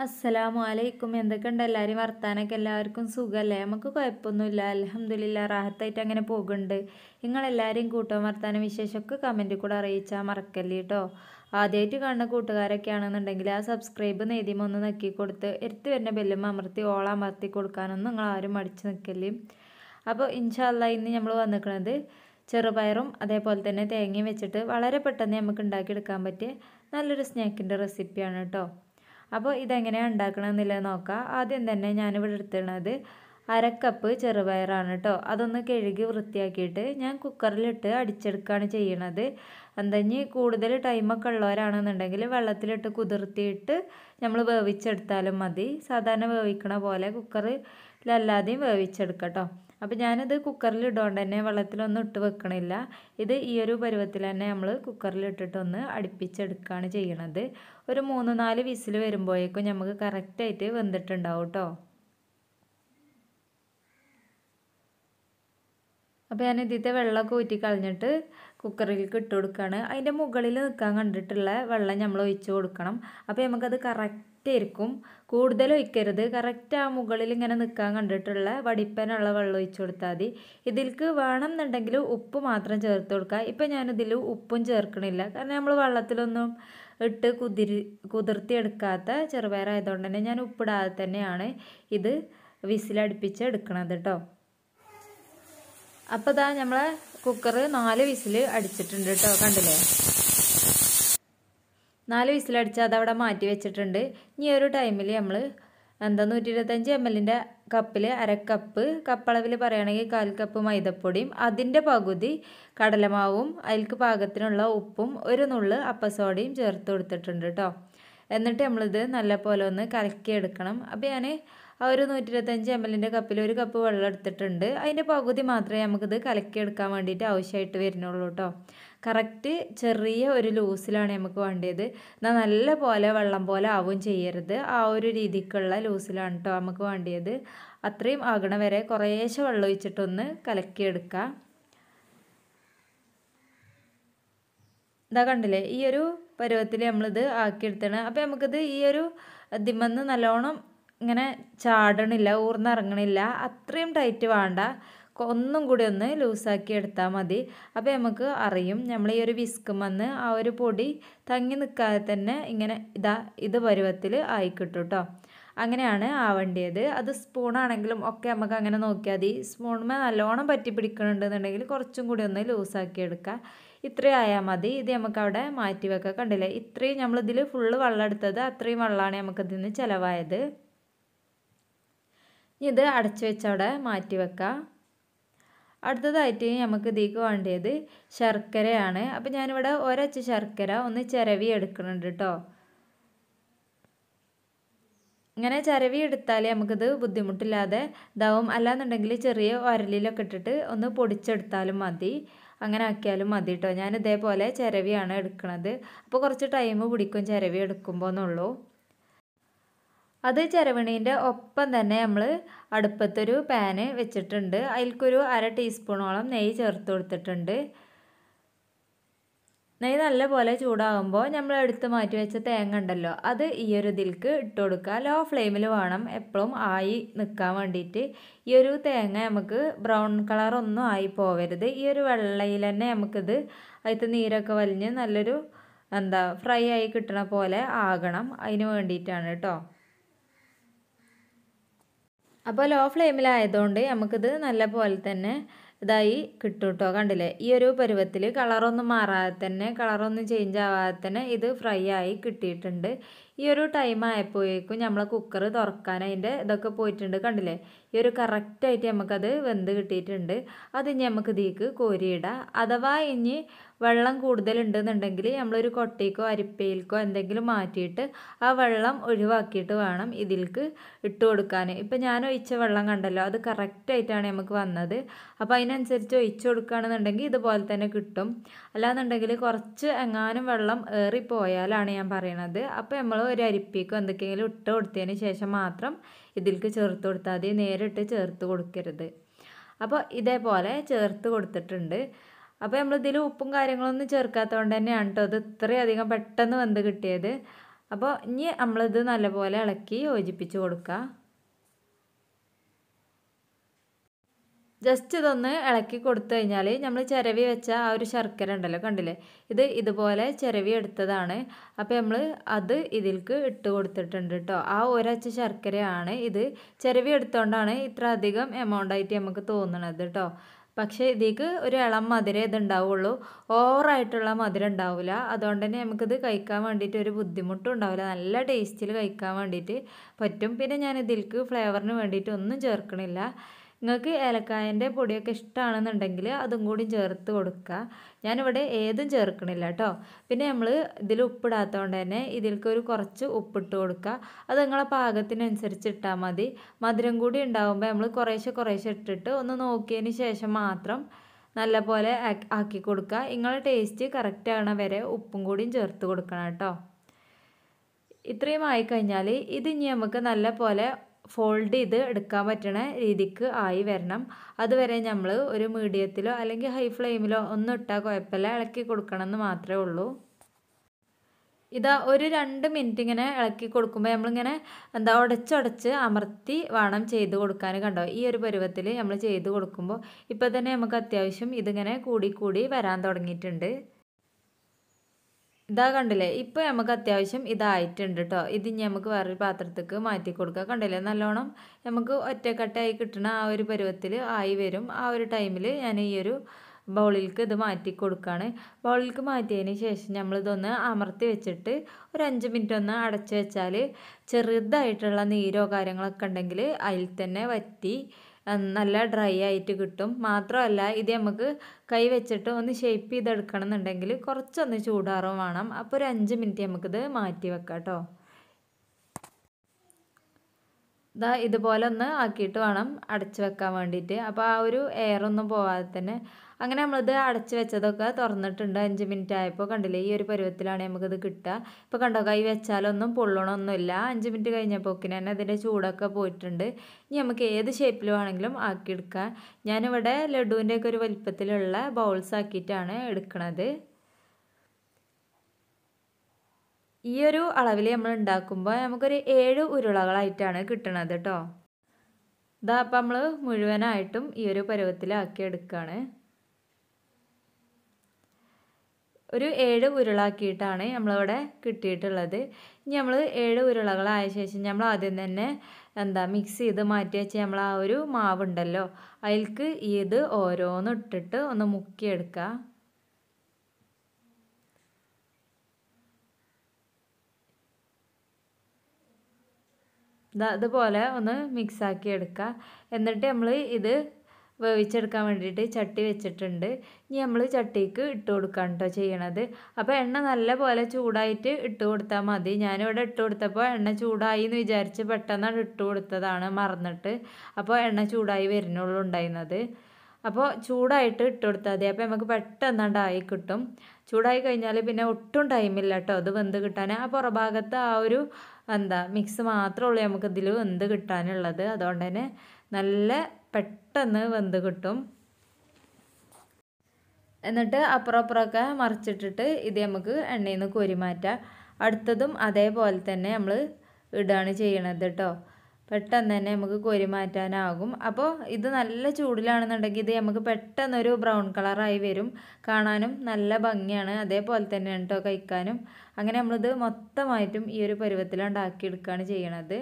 അസ്സലാമു അലൈക്കും. എന്തൊക്കെയുണ്ട് എല്ലാവരും വർത്താനൊക്കെ? എല്ലാവർക്കും സുഖമല്ലേ? നമുക്ക് കുഴപ്പമൊന്നുമില്ല, അൽഹംദുലില്ലാ, റാഹത്തായിട്ട് അങ്ങനെ പോകുന്നുണ്ട്. നിങ്ങളെല്ലാവരും കൂട്ടം വർത്താനം വിശേഷമൊക്കെ കമൻറ്റിൽ കൂടെ അറിയിച്ചാൽ മറക്കല്ലേ കേട്ടോ. ആദ്യമായിട്ട് കാണുന്ന കൂട്ടുകാരൊക്കെ ആണെന്നുണ്ടെങ്കിൽ ആ സബ്സ്ക്രൈബ് നെയ്തിമ ഒന്ന് നക്കി കൊടുത്ത് എടുത്ത് വരുന്ന ബെല്ലും അമർത്തി ഓളമർത്തി കൊടുക്കാനൊന്നും നിങ്ങൾ ആരും മടിച്ച് നിൽക്കല്ലേ. അപ്പോൾ ഇൻഷാ അല്ലാ ഇന്ന് നമ്മൾ വന്നിരിക്കുന്നത് ചെറുപയറും അതേപോലെ തന്നെ തേങ്ങയും വെച്ചിട്ട് വളരെ പെട്ടെന്ന് നമുക്ക് ഉണ്ടാക്കിയെടുക്കാൻ പറ്റിയ നല്ലൊരു സ്നാക്കിൻ്റെ റെസിപ്പിയാണ് കേട്ടോ. അപ്പോൾ ഇതെങ്ങനെയാണ് ഉണ്ടാക്കണമെന്നുള്ളത് നോക്കാം. ആദ്യം തന്നെ ഞാനിവിടെ എടുത്തിരുന്നത് അരക്കപ്പ് ചെറുപയറാണ് കേട്ടോ. അതൊന്ന് കഴുകി വൃത്തിയാക്കിയിട്ട് ഞാൻ കുക്കറിലിട്ട് അടിച്ചെടുക്കുകയാണ് ചെയ്യണത്. എന്തെഞ്ഞ് കൂടുതൽ ടൈമൊക്കെ ഉള്ളവരാണെന്നുണ്ടെങ്കിൽ വെള്ളത്തിലിട്ട് കുതിർത്തിയിട്ട് നമ്മൾ വേവിച്ചെടുത്താലും മതി. സാധാരണ വേവിക്കണ പോലെ കുക്കറിലല്ലാതെയും വേവിച്ചെടുക്കാം കേട്ടോ. അപ്പോൾ ഞാനിത് കുക്കറിൽ ഇട്ടുകൊണ്ട് തന്നെ വെള്ളത്തിലൊന്നും ഇട്ട് വെക്കണില്ല. ഇത് ഈ ഒരു പരുവത്തിൽ തന്നെ നമ്മൾ കുക്കറിലിട്ടിട്ടൊന്ന് അടുപ്പിച്ചെടുക്കുകയാണ് ചെയ്യണത്. ഒരു 3-4 വിസിൽ വരുമ്പോഴേക്കും നമുക്ക് കറക്റ്റായിട്ട് വെന്തിട്ടുണ്ടാവും കേട്ടോ. അപ്പോൾ ഞാൻ ഇതിൻ്റെ വെള്ളമൊക്കെ ഊറ്റി കളഞ്ഞിട്ട് കുക്കറിലേക്ക് ഇട്ട് കൊടുക്കുകയാണ്. അതിൻ്റെ മുകളിൽ നിൽക്കാൻ കണ്ടിട്ടുള്ള വെള്ളം നമ്മൾ ഒഴിച്ച് കൊടുക്കണം. അപ്പോൾ നമുക്കത് കറക്റ്റ് ആയിരിക്കും. കൂടുതൽ ഒഴിക്കരുത്. കറക്റ്റ് ആ മുകളിൽ ഇങ്ങനെ നിൽക്കാൻ കണ്ടിട്ടുള്ള വടിപ്പനുള്ള വെള്ളം ഒഴിച്ച് കൊടുത്താൽ മതി. ഇതിലേക്ക് വേണമെന്നുണ്ടെങ്കിൽ ഉപ്പ് മാത്രം ചേർത്ത് കൊടുക്കുക. ഇപ്പം ഞാനിതിൽ ഉപ്പും ചേർക്കണില്ല, കാരണം നമ്മൾ വെള്ളത്തിലൊന്നും ഇട്ട് കുതിർത്തിയെടുക്കാത്ത ചെറുപയറായതുകൊണ്ട് തന്നെ ഞാൻ ഉപ്പിടാതെ തന്നെയാണ് ഇത് വിസിലടുപ്പിച്ച് എടുക്കണത് കേട്ടോ. അപ്പോൾ ഇതാ നമ്മളെ കുക്കർ 4 വിസിൽ അടിച്ചിട്ടുണ്ട് കേട്ടോ. കണ്ടില്ലേ? 4 വിസിലടിച്ച് അതവിടെ മാറ്റി വെച്ചിട്ടുണ്ട്. ഇനി ഒരു ടൈമിൽ നമ്മൾ 125 ml കപ്പിൽ അരക്കപ്പ്, കപ്പളവിൽ പറയുകയാണെങ്കിൽ 1/4 കപ്പ് മൈദപ്പൊടിയും അതിൻ്റെ പകുതി കടലമാവും അതിലേക്ക് പാകത്തിനുള്ള ഉപ്പും ഒരു നുള്ള് അപ്പസോഡയും ചേർത്ത് കൊടുത്തിട്ടുണ്ട് കേട്ടോ. എന്നിട്ട് നമ്മളിത് നല്ല പോലെ ഒന്ന് കലക്കിയെടുക്കണം. അപ്പോൾ ഞാൻ ആ ഒരു 125 ml കപ്പിൽ 1 കപ്പ് വെള്ളം എടുത്തിട്ടുണ്ട്. അതിൻ്റെ പകുതി മാത്രമേ നമുക്കിത് കലക്കിയെടുക്കാൻ വേണ്ടിയിട്ട് ആവശ്യമായിട്ട് വരുന്നുള്ളൂ കേട്ടോ. കറക്റ്റ് ചെറിയ ഒരു ലൂസിലാണ് നമുക്ക് വേണ്ടത്. എന്നാൽ നല്ല പോലെ വെള്ളം പോലെ ആവും ചെയ്യരുത്. ആ ഒരു രീതിക്കുള്ള ലൂസിലാണ് കേട്ടോ നമുക്ക് വേണ്ടത്. അത്രയും ആകണ വരെ കുറേശ്ശെ വെള്ളം ഒഴിച്ചിട്ടൊന്ന് കലക്കിയെടുക്കുക. ഇതാ കണ്ടില്ലേ? ഈ ഒരു പരുവത്തിൽ നമ്മളിത് ആക്കിയെടുത്തണം. അപ്പോൾ നമുക്കിത് ഈ ഒരു ദിമ്മന്ന് നല്ലോണം ഇങ്ങനെ ചാടണില്ല, ഊർന്നിറങ്ങണില്ല, അത്രയും ടൈറ്റ് വേണ്ട, ഒന്നും കൂടി ഒന്ന് ലൂസാക്കി എടുത്താൽ മതി. അപ്പോൾ നമുക്ക് അറിയും നമ്മൾ ഈ ഒരു വിസ്കുമെന്ന് ആ ഒരു പൊടി തങ്ങി നിൽക്കാതെ തന്നെ ഇങ്ങനെ ഇത് പരുവത്തിൽ ആയിക്കിട്ടും കേട്ടോ. അങ്ങനെയാണ് ആവേണ്ടത്. അത് സ്പൂണാണെങ്കിലും ഒക്കെ നമുക്ക് അങ്ങനെ നോക്കിയാൽ മതി. സ്പൂണുമേ നല്ലോണം പറ്റി പിടിക്കണുണ്ടെന്നുണ്ടെങ്കിൽ കുറച്ചും കൂടി ഒന്ന് ലൂസാക്കി എടുക്കുക. ഇത്രയും ആയാൽ മതി. ഇത് നമുക്ക് അവിടെ മാറ്റി വെക്കാം. കണ്ടില്ലേ? ഇത്രയും നമ്മളിതിൽ ഫുള്ള് വെള്ളം എടുത്തത്, അത്രയും വെള്ളമാണ് നമുക്കിതിൽ നിന്ന് ചിലവായത്. ഇത് അടച്ചു വെച്ച് അവിടെ മാറ്റി വെക്കാം. അടുത്തതായിട്ട് നമുക്ക് ഇതിലേക്ക് വേണ്ടത് ശർക്കരയാണ്. അപ്പോൾ ഞാനിവിടെ ഒരച്ച് ശർക്കര ഒന്ന് ചിരവി എടുക്കുന്നുണ്ട് കേട്ടോ. ഇങ്ങനെ ചിരവി എടുത്താൽ നമുക്കിത് ബുദ്ധിമുട്ടില്ലാതെ ഇതാവും. അല്ലാന്നുണ്ടെങ്കിൽ ചെറിയ ഉരലിലൊക്കെ ഇട്ടിട്ട് ഒന്ന് പൊടിച്ചെടുത്താലും മതി. അങ്ങനെ ആക്കിയാലും മതി കേട്ടോ. ഞാൻ ഇതേപോലെ ചിരവിയാണ് എടുക്കുന്നത്. അപ്പോൾ കുറച്ച് ടൈം പിടിക്കും ചിരവി എടുക്കുമ്പോൾ എന്നുള്ളൂ. അത് ചിരവണീൻ്റെ ഒപ്പം തന്നെ നമ്മൾ അടുപ്പത്തൊരു പാന് വെച്ചിട്ടുണ്ട്. അതിൽക്കൊരു 1/2 ടീസ്പൂണോളം നെയ്യ് ചേർത്ത് കൊടുത്തിട്ടുണ്ട്. നെയ്യ് നല്ലപോലെ ചൂടാകുമ്പോൾ നമ്മൾ എടുത്ത് മാറ്റി വെച്ച തേങ്ങ ഉണ്ടല്ലോ, അത് ഈ ഒരു ഇതിലേക്ക് ഇട്ട് കൊടുക്കുക. ലോ ഫ്ലെയിമിൽ വേണം എപ്പോഴും ആയി നിൽക്കാൻ വേണ്ടിയിട്ട്. ഈ ഒരു തേങ്ങ നമുക്ക് ബ്രൗൺ കളറൊന്നും ആയി പോവരുത്. ഈ ഒരു വെള്ളയിൽ തന്നെ നമുക്കിത് അതിലത്തെ നീരൊക്കെ വലിഞ്ഞ് നല്ലൊരു ഫ്രൈ ആയി കിട്ടണ പോലെ ആകണം. അതിന് വേണ്ടിയിട്ടാണ് കേട്ടോ. അപ്പോൾ ലോ ഫ്ലെയിമിലായതുകൊണ്ട് നമുക്കിത് നല്ല പോലെ തന്നെ ഇതായി കിട്ടും കേട്ടോ. കണ്ടില്ലേ? ഈ ഒരു പരുവത്തിൽ കളറൊന്നും മാറാതെ തന്നെ, കളറൊന്നും ചേഞ്ച് ആവാതെ തന്നെ ഇത് ഫ്രൈ ആയി കിട്ടിയിട്ടുണ്ട്. ഈ ഒരു ടൈം ആയപ്പോഴേക്കും നമ്മൾ കുക്കർ തുറക്കാൻ അതിൻ്റെ ഇതൊക്കെ പോയിട്ടുണ്ട്. കണ്ടില്ലേ? ഈ ഒരു കറക്റ്റായിട്ട് നമുക്കത് വെന്ത് കിട്ടിയിട്ടുണ്ട്. അത് ഇനി നമുക്ക് ഇതിലേക്ക് കോരിയിടാം. അഥവാ ഇനി വെള്ളം കൂടുതലുണ്ടെന്നുണ്ടെങ്കിൽ നമ്മളൊരു കൊട്ടയ്ക്കോ അരിപ്പയിൽക്കോ എന്തെങ്കിലും മാറ്റിയിട്ട് ആ വെള്ളം ഒഴിവാക്കിയിട്ട് വേണം ഇതിലേക്ക് ഇട്ട് കൊടുക്കാൻ. ഇപ്പം ഞാൻ ഒഴിച്ച വെള്ളം കണ്ടല്ലോ, അത് കറക്റ്റായിട്ടാണ് നമുക്ക് വന്നത്. അപ്പോൾ അതിനനുസരിച്ച് ഒഴിച്ചു കൊടുക്കുകയാണെന്നുണ്ടെങ്കിൽ ഇതുപോലെ തന്നെ കിട്ടും. അല്ലാന്നുണ്ടെങ്കിൽ കുറച്ച് എങ്ങാനും വെള്ളം ഏറിപ്പോയാലാണ് ഞാൻ പറയണത്. അപ്പോൾ നമ്മൾ ഒരു അരിപ്പയ്ക്കോ എന്തൊക്കെയെങ്കിലും ഇട്ട് കൊടുത്തതിന് ശേഷം മാത്രം ഇതിലേക്ക് ചേർത്ത് കൊടുത്താൽ മതി. നേരിട്ട് ചേർത്ത് കൊടുക്കരുത്. അപ്പോൾ ഇതേപോലെ ചേർത്ത് കൊടുത്തിട്ടുണ്ട്. അപ്പോൾ നമ്മളിതിൽ ഉപ്പും കാര്യങ്ങളൊന്നും ചേർക്കാത്തതുകൊണ്ട് തന്നെയാണ് കേട്ടോ ഇത് ഇത്രയധികം പെട്ടെന്ന് വെന്ത് കിട്ടിയത്. അപ്പോൾ ഇനി നമ്മളിത് നല്ലപോലെ ഇളക്കി യോജിപ്പിച്ച് കൊടുക്കുക. ജസ്റ്റ് ഇതൊന്ന് ഇളക്കി കൊടുത്തു കഴിഞ്ഞാൽ നമ്മൾ ചിരവി വെച്ച ആ ഒരു ശർക്കര ഉണ്ടല്ലോ, കണ്ടില്ലേ, ഇത് ഇതുപോലെ ചിരവി എടുത്തതാണ്. അപ്പോൾ നമ്മൾ അത് ഇതിലേക്ക് ഇട്ട് കൊടുത്തിട്ടുണ്ട് കേട്ടോ. ആ ഒരച്ച് ശർക്കരയാണ് ഇത്. ചിരവി എടുത്തുകൊണ്ടാണ് ഇത്ര അധികം എമൗണ്ട് ആയിട്ട് നമുക്ക് തോന്നണത് കേട്ടോ. പക്ഷേ ഇതിലേക്ക് ഒരു ഇളം മധുരം ഇതുണ്ടാവുള്ളൂ, ഓവറായിട്ടുള്ള മധുരം ഉണ്ടാവില്ല. അതുകൊണ്ട് തന്നെ നമുക്കിത് കഴിക്കാൻ വേണ്ടിയിട്ട് ഒരു ബുദ്ധിമുട്ടും ഉണ്ടാവില്ല, നല്ല ടേസ്റ്റിൽ കഴിക്കാൻ വേണ്ടിയിട്ട് പറ്റും. പിന്നെ ഞാൻ ഇതിലേക്ക് ഫ്ലേവറിന് വേണ്ടിയിട്ട് ഒന്നും ചേർക്കണില്ല. നിങ്ങൾക്ക് ഏലക്കായൻ്റെ പൊടിയൊക്കെ ഇഷ്ടമാണെന്നുണ്ടെങ്കിൽ അതും കൂടി ചേർത്ത് കൊടുക്കുക. ഞാനിവിടെ ഏതും ചേർക്കണില്ല കേട്ടോ. പിന്നെ നമ്മൾ ഇതിൽ ഉപ്പിടാത്തതുകൊണ്ട് തന്നെ ഇതിലേക്ക് ഒരു കുറച്ച് ഉപ്പിട്ട് കൊടുക്കുക. അത് നിങ്ങളെ പാകത്തിനനുസരിച്ച് ഇട്ടാൽ മതി. മധുരം കൂടി ഉണ്ടാകുമ്പോൾ നമ്മൾ കുറേശ്ശെ ഇട്ടിട്ട് ഒന്ന് നോക്കിയതിന് ശേഷം മാത്രം നല്ലപോലെ ആക്കി കൊടുക്കുക. നിങ്ങളെ ടേസ്റ്റ് കറക്റ്റ് ആകണ വരെ ഉപ്പും കൂടിയും ചേർത്ത് കൊടുക്കണം കേട്ടോ. ഇത്രയും ആയിക്കഴിഞ്ഞാൽ ഇത് ഇനി നമുക്ക് നല്ല പോലെ ഫോൾഡ് ചെയ്ത് എടുക്കാൻ പറ്റണ രീതിക്ക് ആയി വരണം. അതുവരെ നമ്മൾ ഒരു മീഡിയത്തിലോ അല്ലെങ്കിൽ ഹൈ ഫ്ലെയിമിലോ ഒന്നും ഇട്ടാൽ കുഴപ്പമില്ല, ഇളക്കി കൊടുക്കണം എന്ന് മാത്രമേ ഉള്ളൂ. ഇതാ ഒരു 2 മിനിറ്റ് ഇങ്ങനെ ഇളക്കി കൊടുക്കുമ്പോൾ നമ്മളിങ്ങനെ ഉടച്ചുടച്ച് അമർത്തി വേണം ചെയ്ത് കൊടുക്കാൻ. കണ്ടോ, ഈ ഒരു പരുവത്തിൽ നമ്മൾ ചെയ്ത് കൊടുക്കുമ്പോൾ ഇപ്പോൾ തന്നെ നമുക്ക് അത്യാവശ്യം ഇതിങ്ങനെ കൂടി വരാൻ തുടങ്ങിയിട്ടുണ്ട്. ഇതാ കണ്ടില്ലേ, ഇപ്പോൾ നമുക്ക് അത്യാവശ്യം ഇതായിട്ടുണ്ട് കേട്ടോ. ഇത് ഇനി നമുക്ക് വേറൊരു പാത്രത്തേക്ക് മാറ്റി കൊടുക്കുക. കണ്ടില്ലേ, നല്ലോണം നമുക്ക് ഒറ്റക്കെട്ടായി കിട്ടുന്ന ആ ഒരു പരുവത്തിൽ ആയി വരും. ആ ഒരു ടൈമിൽ ഞാൻ ഈ ഒരു ബൗളിലേക്ക് ഇത് മാറ്റി കൊടുക്കുകയാണ്. ബൗളിലേക്ക് മാറ്റിയതിന് ശേഷം നമ്മളിതൊന്ന് അമർത്തി വെച്ചിട്ട് ഒരു 5 മിനിറ്റ് ഒന്ന് അടച്ചു വെച്ചാൽ ചെറുതായിട്ടുള്ള നീരോ കാര്യങ്ങളൊക്കെ ഉണ്ടെങ്കിൽ അതിൽ തന്നെ വറ്റി നല്ല ഡ്രൈ ആയിട്ട് കിട്ടും. മാത്രമല്ല ഇത് നമുക്ക് കൈ വെച്ചിട്ട് ഒന്ന് ഷേപ്പ് ചെയ്തെടുക്കണം എന്നുണ്ടെങ്കിൽ കുറച്ചൊന്ന് ചൂടാറും വേണം. അപ്പോൾ ഒരു 5 മിനിറ്റ് നമുക്കിത് മാറ്റി വെക്കാം കേട്ടോ. ഇതുപോലെ ഒന്ന് ആക്കിയിട്ട് വേണം അടച്ചു വെക്കാൻ വേണ്ടിയിട്ട്. അപ്പോൾ ആ ഒരു എയറൊന്നും പോവാതെ തന്നെ അങ്ങനെ നമ്മളിത് അടച്ചു വെച്ചതൊക്കെ തുറന്നിട്ടുണ്ട്. 5 മിനിറ്റ് ആയപ്പോൾ കണ്ടില്ലേ, ഈ ഒരു പരുവത്തിലാണ് നമുക്കിത് കിട്ടുക. ഇപ്പോൾ കണ്ടോ, കൈ വെച്ചാലൊന്നും പൊള്ളണമൊന്നുമില്ല. 5 മിനിറ്റ് കഴിഞ്ഞപ്പോക്കിന് തന്നെ അതിൻ്റെ ചൂടൊക്കെ പോയിട്ടുണ്ട്. ഇനി നമുക്ക് ഏത് ഷേപ്പിൽ വേണമെങ്കിലും ആക്കിയെടുക്കാം. ഞാനിവിടെ ലഡുവിൻ്റെയൊക്കെ ഒരു വലിപ്പത്തിലുള്ള ബൗൾസ് ആക്കിയിട്ടാണ് എടുക്കുന്നത്. ഈ ഒരു അളവിൽ നമ്മൾ ഉണ്ടാക്കുമ്പോൾ നമുക്കൊരു 7 ഉരുളകളായിട്ടാണ് കിട്ടണത് കേട്ടോ. അപ്പം നമ്മൾ മുഴുവനായിട്ടും ഈ ഒരു പരുവത്തിലാക്കി എടുക്കുകയാണ്. ഒരു 7 ഉരുളാക്കിയിട്ടാണ് നമ്മളിവിടെ കിട്ടിയിട്ടുള്ളത്. ഇനി നമ്മൾ 7 ഉരുളകളായ ശേഷം നമ്മൾ ആദ്യം തന്നെ മിക്സ് ചെയ്ത് മാറ്റി വെച്ച് നമ്മൾ ആ ഒരു മാവുണ്ടല്ലോ അതിലേക്ക് ഇത് ഓരോന്നും ഇട്ടിട്ട് ഒന്ന് മുക്കിയെടുക്കുക. അതുപോലെ ഒന്ന് മിക്സാക്കി എടുക്കുക. എന്നിട്ട് നമ്മൾ ഇത് വേവിച്ചെടുക്കാൻ വേണ്ടിയിട്ട് ചട്ടി വെച്ചിട്ടുണ്ട്. ഇനി നമ്മൾ ചട്ടിക്ക് ഇട്ട് കൊടുക്കുകയാണ് കേട്ടോ ചെയ്യണത്. അപ്പോൾ എണ്ണ നല്ല പോലെ ചൂടായിട്ട് ഇട്ട് കൊടുത്താൽ മതി. ഞാനിവിടെ ഇട്ട് കൊടുത്തപ്പോൾ എണ്ണ ചൂടായി എന്ന് വിചാരിച്ച് പെട്ടെന്നാണ് ഇട്ട് കൊടുത്തതാണ്, മറന്നിട്ട്. അപ്പോൾ എണ്ണ ചൂടായി വരുന്നുള്ളൂ ഉണ്ടായിരുന്നത്. അപ്പോൾ ചൂടായിട്ട് ഇട്ട് കൊടുത്താൽ മതി. അപ്പോൾ നമുക്ക് പെട്ടെന്നാണ്ടായി കിട്ടും. ചൂടായി കഴിഞ്ഞാൽ പിന്നെ ഒട്ടും ടൈമില്ല കേട്ടോ അത് വെന്ത് കിട്ടാൻ. ആ പുറഭാഗത്ത് ആ ഒരു മിക്സ് മാത്രമേ ഉള്ളൂ നമുക്ക് ഇതിൽ വെന്ത് കിട്ടാനുള്ളത്. അതുകൊണ്ട് തന്നെ നല്ല പെട്ടെന്ന് വെന്ത് കിട്ടും. എന്നിട്ട് അപ്പുറമൊക്കെ മറിച്ചിട്ടിട്ട് ഇത് നമുക്ക് എണ്ണയിൽ നിന്ന് കോരി മാറ്റാം. അടുത്തതും അതേപോലെ തന്നെ നമ്മൾ ഇടുകയാണ് ചെയ്യണത് കേട്ടോ. പെട്ടെന്ന് തന്നെ നമുക്ക് കോരി മാറ്റാനാകും. അപ്പോൾ ഇത് നല്ല ചൂടിലാണെന്നുണ്ടെങ്കിൽ ഇത് നമുക്ക് പെട്ടെന്നൊരു ബ്രൗൺ കളറായി വരും. കാണാനും നല്ല ഭംഗിയാണ്, അതേപോലെ തന്നെയാണ് കേട്ടോ കഴിക്കാനും. അങ്ങനെ നമ്മളിത് മൊത്തമായിട്ടും ഈ ഒരു പരുവത്തിലുണ്ടാക്കിയെടുക്കുകയാണ് ചെയ്യണത്.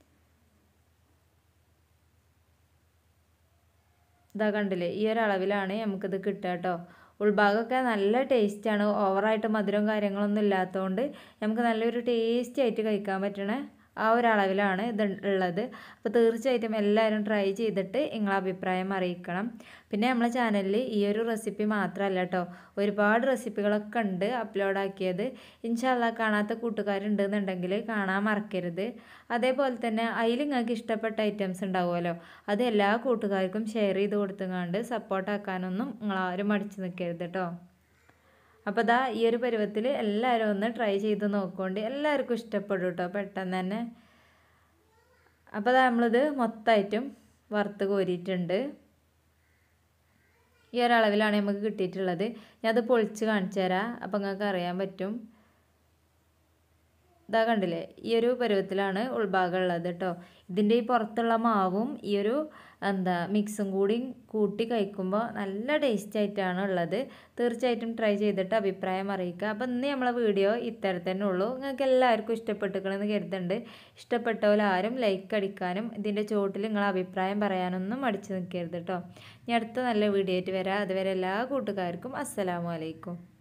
ഇതാ കണ്ടില്ലേ, ഈ ഒരു അളവിലാണ് നമുക്കിത് കിട്ടുക കേട്ടോ. ഉൾഭാഗമൊക്കെ നല്ല ടേസ്റ്റാണ്. ഓവറായിട്ട് മധുരവും കാര്യങ്ങളൊന്നും ഇല്ലാത്തതുകൊണ്ട് നമുക്ക് നല്ലൊരു ടേസ്റ്റി ആയിട്ട് കഴിക്കാൻ പറ്റണ ആ ഒരു അളവിലാണ് ഇത് ഉള്ളത്. അപ്പോൾ തീർച്ചയായിട്ടും എല്ലാവരും ട്രൈ ചെയ്തിട്ട് നിങ്ങളെ അഭിപ്രായം അറിയിക്കണം. പിന്നെ നമ്മളെ ചാനലിൽ ഈ ഒരു റെസിപ്പി മാത്രമല്ല കേട്ടോ, ഒരുപാട് റെസിപ്പികളൊക്കെ ഉണ്ട് അപ്ലോഡ് ആക്കിയത്. ഇൻഷാ അല്ലാഹ് കാണാത്ത കൂട്ടുകാരുണ്ടെന്നുണ്ടെങ്കിൽ കാണാൻ മറക്കരുത്. അതേപോലെ തന്നെ അതിൽ നിങ്ങൾക്ക് ഇഷ്ടപ്പെട്ട ഐറ്റംസ് ഉണ്ടാവുമല്ലോ, അത് എല്ലാ കൂട്ടുകാർക്കും ഷെയർ ചെയ്ത് കൊടുത്തുകൊണ്ട് സപ്പോർട്ടാക്കാനൊന്നും നിങ്ങളാരും മടിച്ച് നിൽക്കരുത് കേട്ടോ. അപ്പോൾ ഈ ഒരു പരുവത്തിൽ എല്ലാവരും ഒന്ന് ട്രൈ ചെയ്ത് നോക്കുകൊണ്ട് എല്ലാവർക്കും ഇഷ്ടപ്പെടും കേട്ടോ പെട്ടെന്ന് തന്നെ. അപ്പോൾ നമ്മളിത് മൊത്തമായിട്ടും വറുത്ത് കോരിയിട്ടുണ്ട്. ഈ ഒരളവിലാണ് നമുക്ക് കിട്ടിയിട്ടുള്ളത്. ഞാൻ അത് പൊളിച്ച് കാണിച്ചു തരാം, അപ്പോൾ നിങ്ങൾക്ക് അറിയാൻ പറ്റും. ഇതാ കണ്ടില്ലേ, ഈ ഒരു പരുവത്തിലാണ് ഉൾഭാഗം ഉള്ളത് കേട്ടോ. ഇതിൻ്റെ ഈ പുറത്തുള്ള മാവും ഈ ഒരു മിക്സും കൂടി കൂട്ടി കഴിക്കുമ്പോൾ നല്ല ടേസ്റ്റ് ആയിട്ടാണ് ഉള്ളത്. തീർച്ചയായിട്ടും ട്രൈ ചെയ്തിട്ട് അഭിപ്രായം അറിയിക്കുക. അപ്പം ഇന്ന് നമ്മളെ വീഡിയോ ഇത്തരത്തിൽ തന്നെ ഉള്ളൂ. നിങ്ങൾക്ക് എല്ലാവർക്കും ഇഷ്ടപ്പെട്ടിരിക്കണമെന്ന് കരുതുന്നുണ്ട്. ഇഷ്ടപ്പെട്ടവർ ആരും ലൈക്ക് അടിക്കാനും ഇതിൻ്റെ ചുവട്ടിൽ നിങ്ങളെ അഭിപ്രായം പറയാനൊന്നും മടിച്ച് നിൽക്കരുത് കേട്ടോ. ഇനി അടുത്ത നല്ല വീഡിയോ ആയിട്ട് വരാം. അതുവരെ എല്ലാ കൂട്ടുകാർക്കും അസ്സലാമു അലൈക്കും.